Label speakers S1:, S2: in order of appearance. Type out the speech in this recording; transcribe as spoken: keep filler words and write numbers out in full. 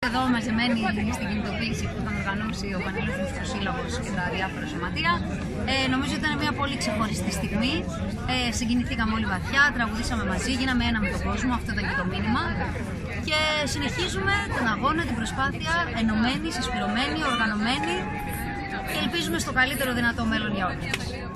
S1: εδώ μαζεμένοι στην κινητοποίηση που είχαν οργανώσει ο Πανελλήνιος Μουσικοσύλλογος και τα διάφορα σωματεία. Ε, νομίζω ότι ήταν μια πολύ ξεχωριστή στιγμή. Ε, συγκινηθήκαμε όλοι βαθιά, τραγουδήσαμε μαζί, γίναμε ένα με τον κόσμο, αυτό ήταν και το μήνυμα. Και συνεχίζουμε τον αγώνα, την προσπάθεια, ενωμένοι, συσπηρωμένοι, οργανωμένοι και ελπίζουμε στο καλύτερο δυνατό μέλλον για όλους.